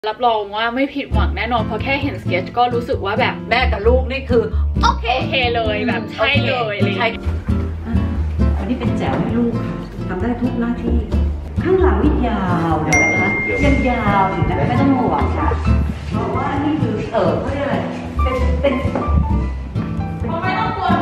รับรองว่าไม่ผิดหวังแน่นอนเพราะแค่เห็นสเก็ตก็รู้สึกว่าแบบแม่กับลูกนี่คือโอเคเลยแบบใช่เลยอะไรวันนี้เป็นแจ๋วให้ลูกค่ะทำได้ทุกหน้าที่ข้างหลังนี่ยาวเดี๋ยวนะคะยังยาวอยู่นะไม่ต้องห่วงค่ะเพราะว่านี่คือเขาเรียกอะไรเป็นไม่ต้องกลัว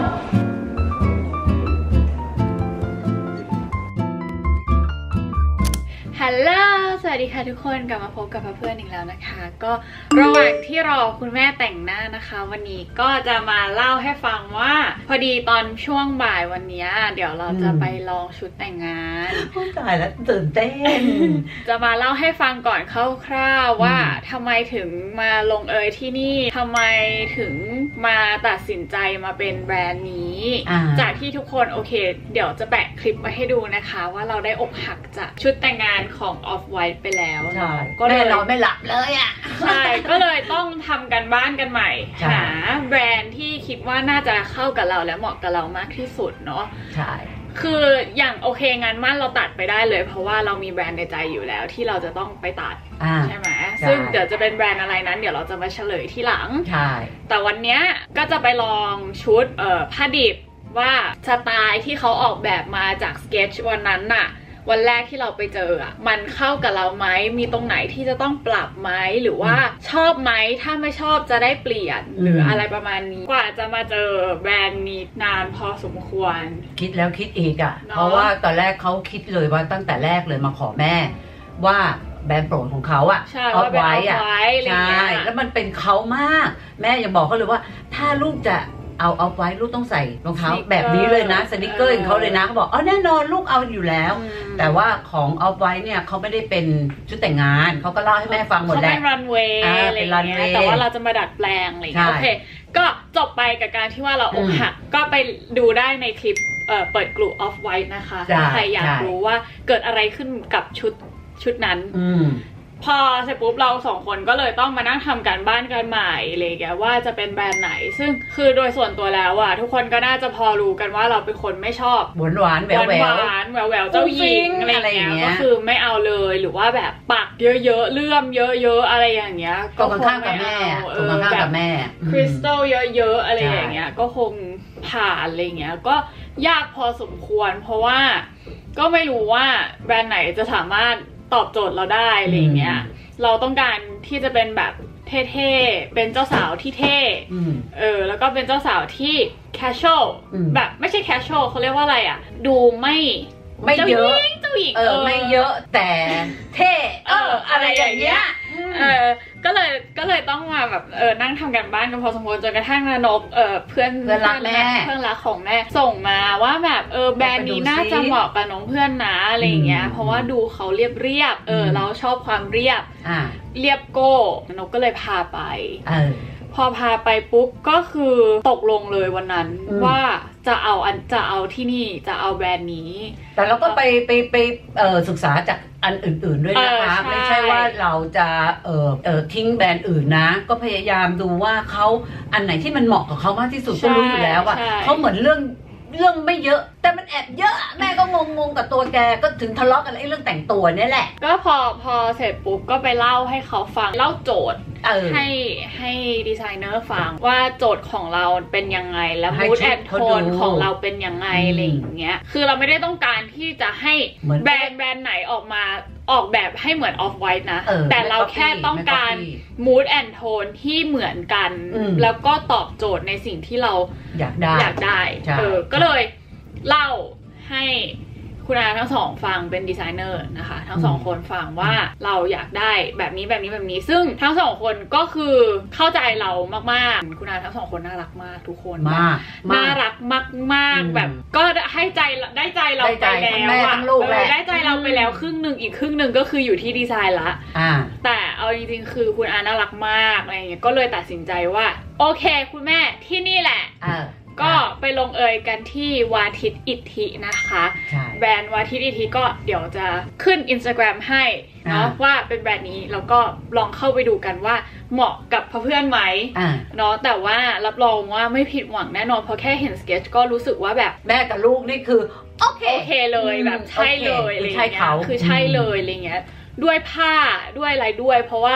ฮัลโหลสวัสดีค่ะทุกคนกลับมาพบกับเพื่อนอีกแล้วนะคะก็ระหว่างที่รอคุณแม่แต่งหน้านะคะวันนี้ก็จะมาเล่าให้ฟังว่าพอดีตอนช่วงบ่ายวันนี้เดี๋ยวเราจะไปลองชุดแต่งงานตายแล้วตื่นเต้นจะมาเล่าให้ฟังก่อนคร่าวๆว่าทำไมถึงมาลงที่นี่ทำไมถึงมาตัดสินใจมาเป็นแบรนด์นี้จากที่ทุกคนโอเคเดี๋ยวจะแปะคลิปมาให้ดูนะคะว่าเราได้อกหักจากชุดแต่งงานของ Off White ไปแล้วก็เลยเราไม่หลับเลยอ่ะใช่ก็เลยต้องทำกันบ้านกันใหม่หาแบรนด์ที่คิดว่าน่าจะเข้ากับเราและเหมาะกับเรามากที่สุดเนาะใช่คืออย่างโอเคงานมั่นเราตัดไปได้เลยเพราะว่าเรามีแบรนด์ในใจอยู่แล้วที่เราจะต้องไปตัดใช่ไหมซึ่งเดี๋ยวจะเป็นแบรนด์อะไรนั้นเดี๋ยวเราจะมาเฉลยที่หลังใช่แต่วันนี้ก็จะไปลองชุดผ้าดิบว่าสไตล์ที่เขาออกแบบมาจากสเก็ตช์วันนั้นน่ะวันแรกที่เราไปเจอมันเข้ากับเราไหมมีตรงไหนที่จะต้องปรับไหมหรือว่าชอบไหมถ้าไม่ชอบจะได้เปลี่ยนหรืออะไรประมาณนี้กว่าจะมาเจอแบรนด์นี้นานพอสมควรคิดแล้วคิดอีกเพราะว่าตอนแรกเขาคิดเลยว่าตั้งแต่แรกเลยมาขอแม่ว่าแบรนด์โปรดของเขาเอาไว้ใช่แล้วมันเป็นเขามากแม่ยังบอกเขาเลยว่าถ้าลูกจะเอาไว้ลูกต้องใส่รองเท้าแบบนี้เลยนะสนิเกอร์ของเขาเลยนะเขาบอกแน่นอนลูกเอาอยู่แล้วแต่ว่าของเอาไว้เนี่ยเขาไม่ได้เป็นชุดแต่งงานเขาก็เล่าให้แม่ฟังหมดแล้วเขาเป็นรันเวย์อะไรอย่างเงี้ยแต่ว่าเราจะมาดัดแปลงอะไรอย่างเงี้ยโอเคก็จบไปกับการที่ว่าเราอกหักก็ไปดูได้ในคลิปเปิดกลุ่ม Off White นะคะใครอยากรู้ว่าเกิดอะไรขึ้นกับชุดนั้นพอเสร็จปุ๊บเราสองคนก็เลยต้องมานั่งทำการบ้านกันใหม่เลยแกว่าจะเป็นแบรนด์ไหนซึ่งคือโดยส่วนตัวแล้วทุกคนก็น่าจะพอรู้กันว่าเราเป็นคนไม่ชอบหวานแหววเจ้าหญิงอะไรอย่างเงี้ยก็คือไม่เอาเลยหรือว่าแบบปักเยอะๆเลื่อมเยอะๆอะไรอย่างเงี้ยก็คงข้างกับแม่แบบคริสตัลเยอะๆอะไรอย่างเงี้ยก็คงผ่านอะไรเงี้ยก็ยากพอสมควรเพราะว่าก็ไม่รู้ว่าแบรนด์ไหนจะสามารถตอบโจทย์เราได้อะไรเงี้ยเราต้องการที่จะเป็นแบบเท่ๆเป็นเจ้าสาวที่เท่แล้วก็เป็นเจ้าสาวที่แคชชวลแบบไม่ใช่แคชชวลเขาเรียกว่าอะไรดูไม่เยอะเจ้าหญิงไม่เยอะแต่เท่อะไรอย่างเงี้ยก็เลยต้องมาแบบนั่งทำกันบ้านกันพอสมควรจนกระทั่งนกเพื่อนรักแม่เพื่อนรักของแม่ส่งมาว่าแบบแบรนด์นี้น่าจะเหมาะกับน้องเพื่อนนะอะไรอย่างเงี้ยเพราะว่าดูเขาเรียบเราชอบความเรียบโก้นกก็เลยพาไปพอพาไปปุ๊บก็คือตกลงเลยวันนั้นว่าจะเอาที่นี่จะเอาแบรนด์นี้แต่เราก็ไปศึกษาจากอันอื่นๆด้วยนะคะไม่ใช่ว่าเราจะทิ้งแบรนด์อื่นนะก็พยายามดูว่าเขาอันไหนที่มันเหมาะกับเขามากที่สุดก็รู้อยู่แล้วว่าเขาเหมือนเรื่องไม่เยอะแต่มันแอบเยอะแม่ก็งงกับตัวแกก็ถึงทะเลาะกันเรื่องแต่งตัวนี่แหละก็พอเสร็จปุ๊บก็ไปเล่าให้เขาฟังเล่าโจทย์ให้ดีไซเนอร์ฟังว่าโจทย์ของเราเป็นยังไงและมูดแอนโทนของเราเป็นยังไงอะไรอย่างเงี้ยคือเราไม่ได้ต้องการที่จะให้แบรนด์ไหนออกแบบให้เหมือน Off White นะแต่เราแค่ต้องการ mood and tone ที่เหมือนกันแล้วก็ตอบโจทย์ในสิ่งที่เราอยากได้ก็เลยเล่าให้คุณอาทั้งสองฟังเป็นดีไซเนอร์นะคะทั้งสองคนฟังว่าเราอยากได้แบบนี้ซึ่งทั้งสองคนก็คือเข้าใจเรามากๆคุณอาทั้งสองคนน่ารักมากทุกคนน่ารักมากๆแบบก็ให้ใจได้ใจเราไปแล้วได้ใจเราไปแล้วครึ่งหนึ่งอีกครึ่งหนึ่งก็คืออยู่ที่ดีไซน์ละแต่เอาจริงๆคือคุณอาน่ารักมากอะไรอย่างเงี้ยก็เลยตัดสินใจว่าโอเคคุณแม่ที่นี่แหละก็ไปลงกันที่วาทิตอิทธินะคะแบรนด์วาทิตอิทธิก็เดี๋ยวจะขึ้น Instagram ให้เนาะว่าเป็นแบรนด์นี้แล้วก็ลองเข้าไปดูกันว่าเหมาะกับเพื่อนไหมเนาะแต่ว่ารับรองว่าไม่ผิดหวังแน่นอนเพราะแค่เห็นสเก็ตก็รู้สึกว่าแบบแม่กับลูกนี่คือโอเคเลยแบบใช่เลยอะไรเงี้ยคือใช่เลยอะไรเงี้ยด้วยผ้าด้วยอะไรด้วยเพราะว่า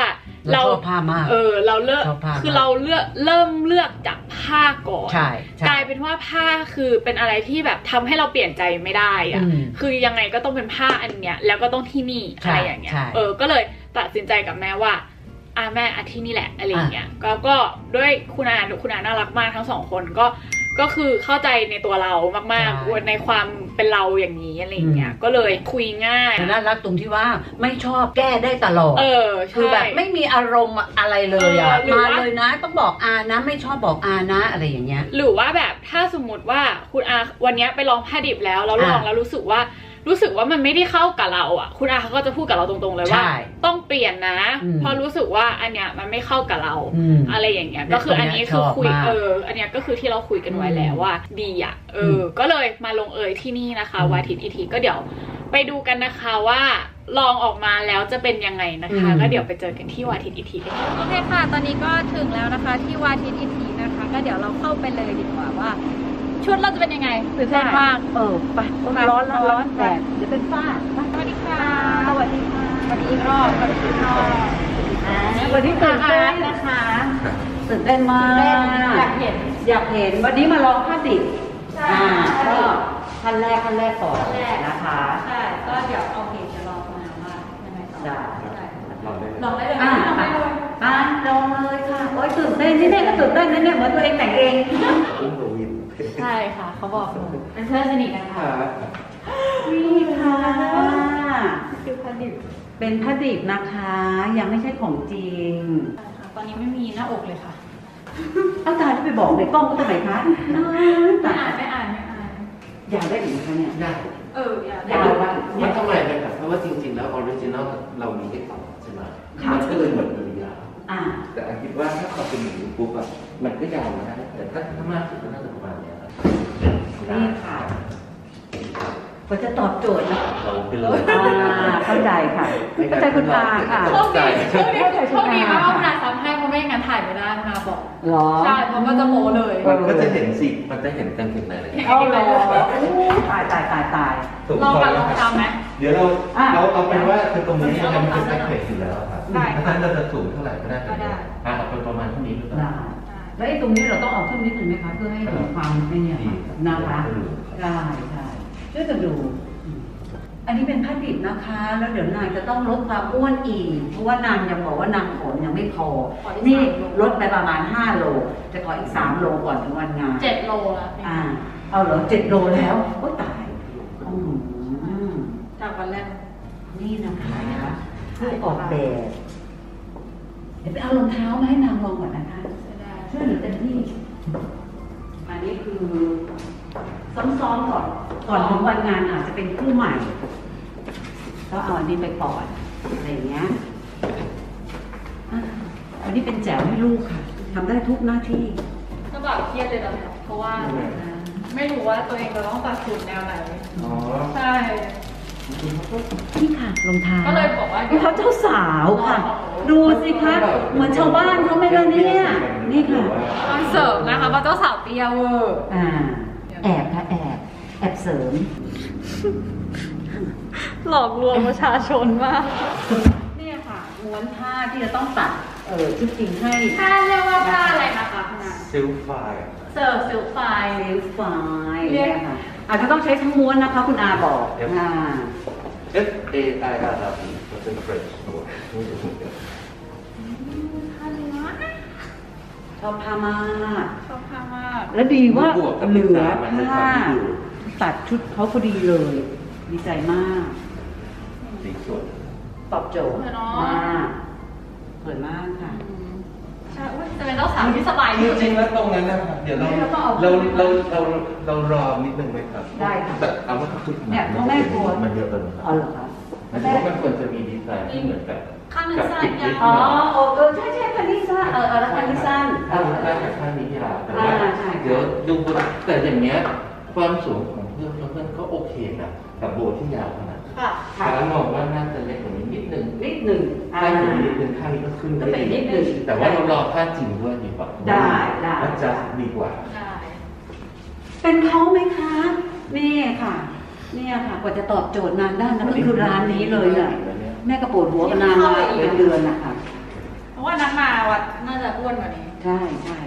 เราชอบผ้ามากเราเลือกคือเราเริ่มเลือกจากผ้าก่อนกลายเป็นว่าผ้าคือเป็นอะไรที่แบบทำให้เราเปลี่ยนใจไม่ได้อะคือยังไงก็ต้องเป็นผ้าอันเนี้ยแล้วก็ต้องที่นี่อะไรอย่างเงี้ยก็เลยตัดสินใจกับแม่ว่าแม่ที่นี่แหละอะไรอย่างเงี้ยก็ด้วยคุณอาน่ารักมากทั้ง2 คนก็คือเข้าใจในตัวเรามากๆในความเป็นเราอย่างนี้อะไรอย่างเงี้ยก็เลยคุยง่ายน่ารักตรงที่ว่าไม่ชอบแก้ได้ตลอดคือแบบไม่มีอารมณ์อะไรเลยมาเลยนะต้องบอกนะไม่ชอบบอกนะอะไรอย่างเงี้ยหรือว่าแบบถ้าสมมติว่าคุณวันนี้ไปลองผ้าดิบแล้วลองแล้วรู้สึกว่ามันไม่ได้เข้ากับเราคุณอาเขาก็จะพูดกับเราตรงๆเลยว่าต้องเปลี่ยนนะพอรู้สึกว่าอันเนี้ยมันไม่เข้ากับเราอะไรอย่างเงี้ยก็คืออันนี้คือคุยอันเนี้ยก็คือที่เราคุยกันไว้แล้วว่าดีก็เลยมาลงที่นี่นะคะวาทิตอีทีก็เดี๋ยวไปดูกันนะคะว่าลองออกมาแล้วจะเป็นยังไงนะคะก็เดี๋ยวไปเจอกันที่วาทิตอีทีกันโอเคค่ะตอนนี้ก็ถึงแล้วนะคะที่วาทิตอีทีนะคะก็เดี๋ยวเราเข้าไปเลยดีกว่าว่าชุดเราจะเป็นยังไงตื่นเต้นมากไปร้อนแดดเดี๋ยวเป็นฝ้าสวัสดีค่ะสวัสดีค่ะสวัสดีอีกรอบสวัสดีอีกรอบวันนี้ตื่นเต้นนะคะตื่นเต้นมากอยากเห็นวันนี้มาลองผ้าดิบก็ขั้นแรกก่อนนะคะใช่ก็เดี๋ยวโอเคจะลองมาว่ายังไงต่อลองได้เลยลองเลยค่ะโอ๊ยตื่นเต้นนี่ก็ตื่นเต้นนี่เหมือนตัวเองแต่งเองใช่ค่ะเขาบอกเป็นเพื่อนสนิทกันค่ะนี่ค่ะคือผ้าดิบเป็นผ้าดิบนะคะยังไม่ใช่ของจริงตอนนี้ไม่มีหน้าอกเลยค่ะอาจารย์ไปบอกในกล้องก็ทำไมคะไม่อ่านอยากได้หรือคะเนี่ยอยากมันทำไมนะครับเพราะว่าจริงๆแล้วออริจินอลเรามีแค่2ใช่ไหมมันก็เลยเหมือนกันยาวแต่อันคิดว่าถ้าเขาเป็นหนูปุ๊บมันก็ยาวนะแต่ถ้ามากสุดก็น่าจะประมาณนี้ครับนี่ค่ะก็จะตอบโจทย์นะเราเป็นเลยเข้าใจค่ะเข้าใจคุณอาค่ะเข้าใจช่วงนี้ว่าคุณอาทำให้เพราะไม่งั้นถ่ายไม่ได้คุณอาบอกใช่เพราะก็จะโมเลยมันก็จะเห็นสิมันจะเห็นกันถึงไหนเลยตายลองทำไหมเดี๋ยวเราเอาเป็นว่าคือตรงนี้มันเป็นแพ็กเกจอยู่แล้วครับถ้าท่านเราจะสูงเท่าไหร่ก็ได้เอาเป็นประมาณเท่านี้หรือเปล่าแล้วไอ้ตรงนี้เราต้องเอาขึ้นนิดนึงไหมคะเพื่อให้มีความไม่เนี่ยนะคะได้ช่วยกันดูอันนี้เป็นผ้าดิบนะคะแล้วเดี๋ยวนางจะต้องลดความอ้วนอีกเพราะว่านางยังบอกว่านางผอมยังไม่พอนี่ลดไปประมาณ5 โลจะขออีก3 โลก่อนถึงวันงาน 7 โลแล้วเอาเหรอ7 โลแล้วโอ้ตายจากวันแรกนี่นะคะผู้ออกแบบเดี๋ยวไปเอารองเท้ามาให้นางลองก่อนนะคะช่วยหนูเต็มที่อันนี้คือซ้อมๆก่อนถึงวันงานอาจจะเป็นคู่ใหม่ก็เอาอันนี้ไปก่อนอะไรอย่างเงี้ยอันนี้เป็นแจ๋วให้ลูกค่ะทำได้ทุกหน้าที่ก็แบบเครียดเลยนะเพราะว่าไม่รู้ว่าตัวเองจะต้องตัดสูตรแนวไหนใช่นี่ค่ะรองเท้าก็เลยบอกว่ารองเท้าเจ้าสาวค่ะดูสิคะเหมือนชาวบ้านเขาไม่เลยเนี่ยนี่ค่ะเสริมนะคะว่าเจ้าสาวเตี้ยเวอร์แอบค่ะแอบเสริมหลอกลวงประชาชนมากนี่ค่ะม้วนผ้าที่จะต้องตัดชุดจริงให้ผ้าเรียกว่าผ้าอะไรนะคะคุณอาซิลไฟซิลไฟเนี่ยค่ะอาจจะต้องใช้ทั้งม้วนนะคะคุณอาบอก FAIRW เป็น French ชอบผ้ามากแล้วดีว่าเหลือผ้าตัดชุดเขาพอดีเลยดีใจมากดีสุดตอบโจทย์มากสวยมากค่ะใช่จะเป็นเจ้าสาวที่สบายจริงๆแล้วตรงนั้นนะครับเดี๋ยวเรารอนิดนึงไหมครับได้ค่ะแต่เอาว่าชุดเนี่ยพ่อแม่กลัวมันเยอะไปไหมครับอ๋อเหรอคะเพราะว่ามันควรจะมีดีไซน์ที่เหมือนกับข้างนึงสั้นยาวใช่คันนี้สั้นแล้วคันนี้สั้นข้างนี้ยาวแต่ว่าเดี๋ยวดูแต่อย่างเงี้ยความสูงของเพื่อนก็โอเคนะกับโบที่ยาวขนาดแล้วมองว่าน่าจะเล็กกว่านี้นิดนึงข้างนี้นิดนึงข้างนี้ก็ขึ้นได้นิดนึงแต่ว่าเรารอผ้าจริงด้วยดีกว่าได้จะดีกว่าเป็นเขาไหมคะนี่ค่ะกว่าจะตอบโจทย์นานได้นั่นก็คือร้านนี้เลยแหละแม่กระโปรงหัวกับนานมาเป็นเดือนนะคะโอ้น่าจะอ้วนกว่านี้ใช่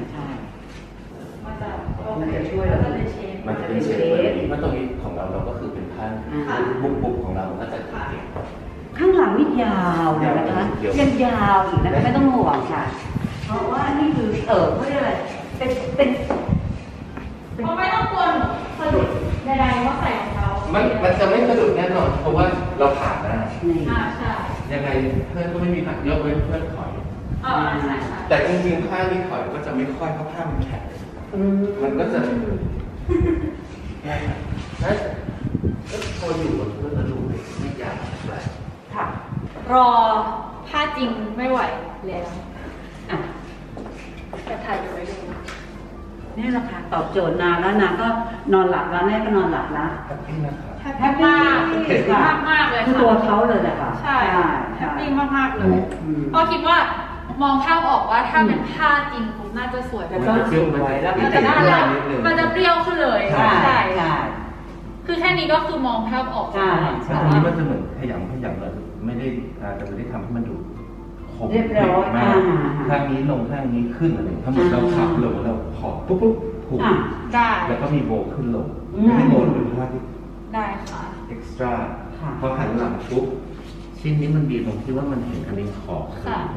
มันจะช่วยเรามันจะเป็นเชฟมันจะเป็นเชฟแบบนี้เพราะตรงนี้ของเราก็คือเป็นท่านบุกของเราก็จะเก่งข้างหลังนี่ยาวเลยนะคะยังยาวอีกนะคะไม่ต้องห่วงค่ะเพราะว่านี่คือเขาเรียกอะไรเป็นเพราะไม่ต้องกลัวสะดุดใดๆว่าใส่ของเขามันจะไม่สะดุดแน่นอนเพราะว่าเราผ่านได้ใช่ยังไงเพื่อนก็ไม่มีผักยกเว้นเพื่อนถอยใช่แต่จริงๆผ้านี้ถอยก็จะไม่ค่อยเพราะผ้ามันแข็งมันก็จะน่าจะพออยู่มันก็จะดูไม่ยากเลยค่ะรอผ้าจริงไม่ไหวแล้วจะถ่ายไว้ดูนี่แหละค่ะตอบโจทย์นานแล้วนางก็นอนหลับแล้วแม่ก็นอนหลับแล้วแฮปปี้นะครับแฮปปี้มากเลยค่ะตัวเขาเลยแหละค่ะใช่แฮปปี้มากๆเลยเพราะคิดว่ามองภาพออกว่าถ้าเป็นผ้าจริงผมน่าจะสวยแล้วก็เชื่อมไว้แล้วมันจะน่ารักมันจะเปรี้ยวขึ้นเลยใช่คือแค่นี้ก็คือมองภาพออกแต่อันนี้มันจะเหมือนขยำเราไม่ได้ทำให้มันดูคมเรียบร้อยข้างนี้ลงข้างนี้ขึ้นอะไรถ้าเหมือนเราขับลงเราขอบปุ๊บผูกได้แล้วก็มีโบขึ้นลงไม่โบเป็นผ้าที่ได้ค่ะเอ็กซ์ตร้าพอหันหลังปุ๊บชิ้นนี้มันดีตรงที่ว่ามันเห็นอันนี้ขอบ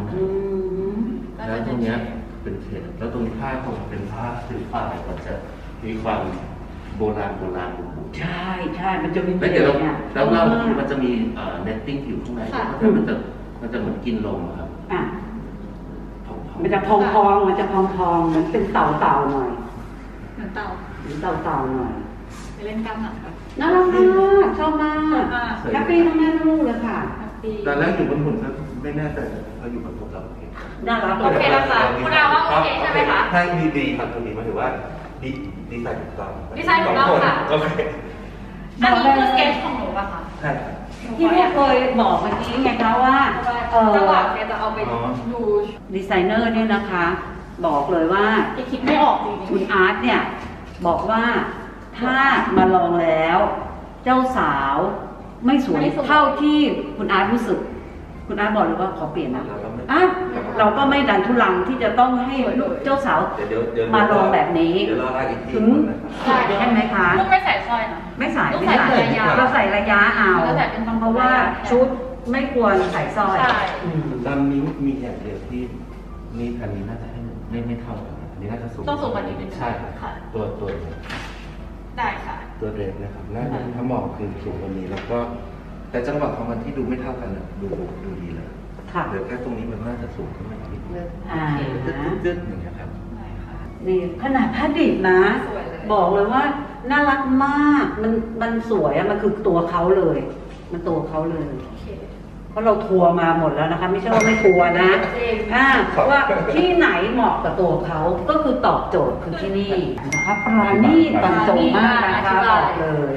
แล้วตรงนี้เป็นเศษแล้วตรงผ้าของเป็นผ้าคือผ้ามันจะมีความโบราณใช่มันจะมีแล้วเดี๋ยวแล้วมันจะมีเน็ตติ้งอยู่ข้างในแล้วมันจะเหมือนกินลมครับมันจะพองมันจะพองเหมือนเป็นเต่าหน่อยเหมือนเต่าหน่อยไปเล่นกล้ามหนักครับน่ารักมากชอบมากแฮปปี้ทั้งแม่ทั้งลูกเลยค่ะตอนแรกอยู่บนหุ่นก็ไม่แน่ใจพออยู่บนตัวเราโอเคน่ารักโอเคแล้วค่ะคุณดาวว่าโอเคใช่ไหมคะใช่ดีครับตรงนี้มาถือว่าดีไซน์ถูกต้องค่ะโอเคอันนี้คือสเก็ตของหนูป่ะคะใช่ที่แม่เคยบอกเมื่อกี้ไงคะว่าจังหวะแกจะเอาไปดูดีไซเนอร์เนี่ยนะคะบอกเลยว่าคิดไม่ออกจริงๆคุณอาร์ตเนี่ยบอกว่าถ้ามาลองแล้วเจ้าสาวไม่สวยเท่าที่คุณอาร์ตรู้สึกคุณอาร์ตบอกเลยว่าขอเปลี่ยนนะเราก็ไม่ดันทุลังที่จะต้องให้เจ้าสาวมาลองแบบนี้ถึงใช่ไหมคะไม่ใส่สร้อยนะไม่ใส่เราใส่ระยะเอาเพราะว่าชุดไม่ควรใส่สร้อยตอนนี้มีอย่างเดียวที่นี่อันนี้น่าจะให้ไม่เท่ากันอันนี้น่าจะสูงต้องสูงกว่านี้ใช่ตัวได้ค่ะตัวเรนนะครับน่าจะถ้ามองคือสูงกว่านี้แล้วก็แต่จังหวะของมันที่ดูไม่เท่ากันดูดีเลยเหลือแค่ตรงนี้มันน่าจะสูงขึ้นมาอีกนิดนึงตึ๊ดๆอย่างเงี้ยครับนี่ขนาดผ้าดิบนะบอกเลยว่าน่ารักมากมันสวยอะมันคือตัวเขาเลยมันตัวเขาเลยเพราะเราทัวร์มาหมดแล้วนะคะไม่ใช่ว่าไม่ทัวร์นะว่าที่ไหนเหมาะกับตัวเขาก็คือตอบโจทย์คือที่นี่นะคะปราณีตบรรจงมากนะคะบอกเลย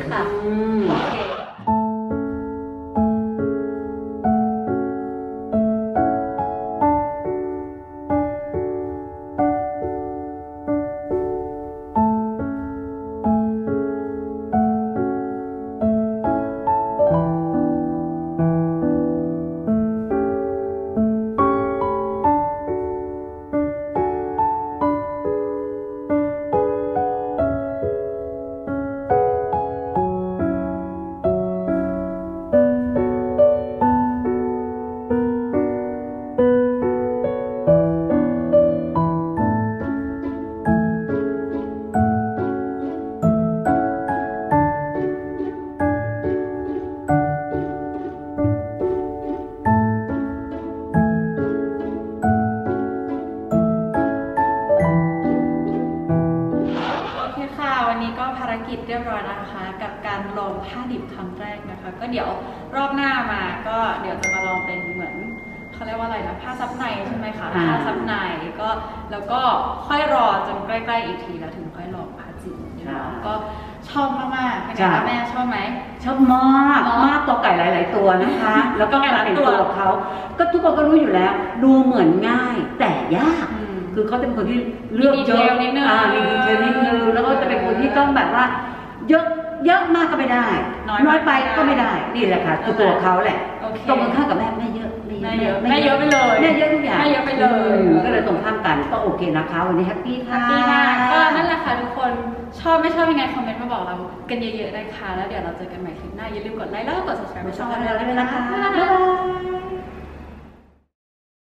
เรียบร้อยนะคะกับการลองผ้าดิบครั้งแรกนะคะก็เดี๋ยวรอบหน้ามาก็เดี๋ยวจะมาลองเป็นเหมือนเขาเรียกว่าอะไรนะผ้าซับในใช่ไหมคะผ้าซับในก็แล้วก็ค่อยรอจนใกล้ๆอีกทีแล้วถึงค่อยลองผ้าจริงก็ชอบมากๆเป็นไงคะแม่ชอบไหมชอบมากตัวไก่หลายๆตัวนะคะแล้วก็การเป็นตัวเขาก็ทุกคนก็รู้อยู่แล้วดูเหมือนง่ายแต่ยากคือเขาจะเป็นคนที่เลือกเยอะนิดนึงมีดีเทลนิดนึงแล้วก็จะเป็นคนที่ต้องแบบว่าเยอะมากก็ไม่ได้น้อยไปก็ไม่ได้นี่แหละค่ะคือตัวเขาแหละตรงกันข้ามกับแม่เยอะไม่แม่เยอะไปเลยแม่เยอะทุกอย่างแม่เยอะไปเลยก็เลยตรงข้ามกันก็โอเคนะคะวันนี้แฮปปี้ค่ะดีมากก็นั่นแหละค่ะทุกคนชอบไม่ชอบยังไงคอมเมนต์มาบอกเรากันเยอะๆได้ค่ะแล้วเดี๋ยวเราเจอกันใหม่คลิปหน้าอย่าลืมกดไลค์แล้วก็กด subscribe ไปช่องเราด้วยนะคะบ๊ายบาย